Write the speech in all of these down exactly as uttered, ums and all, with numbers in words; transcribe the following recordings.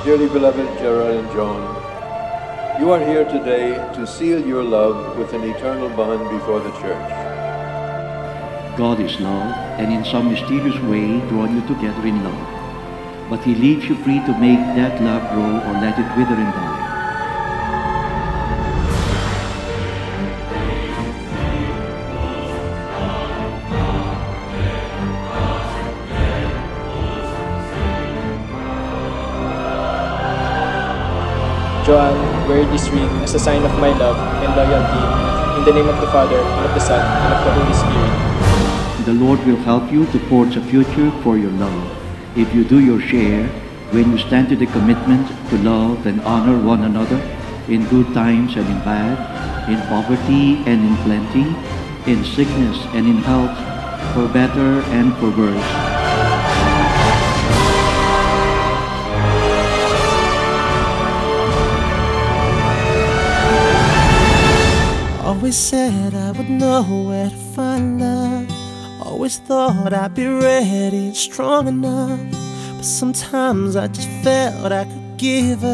Dearly beloved Gerald and Joan, you are here today to seal your love with an eternal bond before the Church. God is love, and in some mysterious way drawn you together in love. But He leaves you free to make that love grow or let it wither and die. Joan, wear this ring as a sign of my love and loyalty, in the name of the Father, and of the Son, and of the Holy Spirit. The Lord will help you to forge a future for your love, if you do your share, when you stand to the commitment to love and honor one another, in good times and in bad, in poverty and in plenty, in sickness and in health, for better and for worse. Always said I would know where to find love. Always thought I'd be ready and strong enough. But sometimes I just felt I could give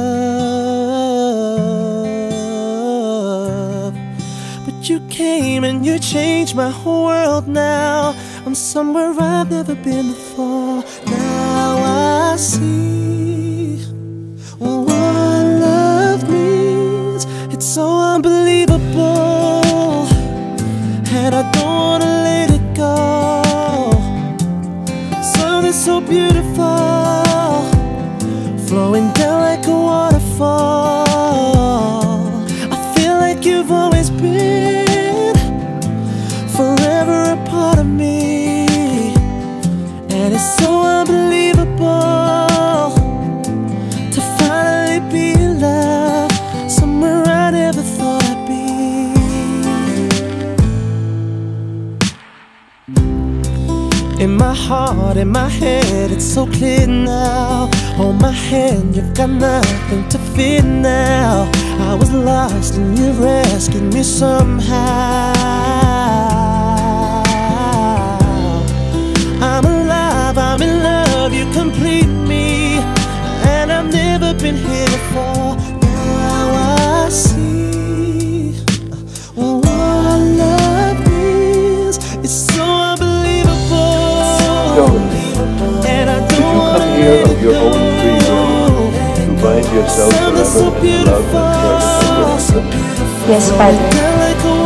up. But you came and you changed my whole world now. I'm somewhere I've never been before. Now I see what love means. It's so unbelievable, and I don't wanna let it go. Something so beautiful, flowing down like a waterfall. I feel like you've always been forever a part of me, and it's so unbelievable to finally be in love, somewhere I never thought I'd be. In my heart, in my head, it's so clear now. Hold my hand, you've got nothing to fear now. I was lost and you rescued me somehow. I'm alive, I'm in love, you complete me, and I've never been here before. Now I see what love means. It's so And I Did you come here of your own free will to bind yourself forever in love and service of your husband? Yes, Father.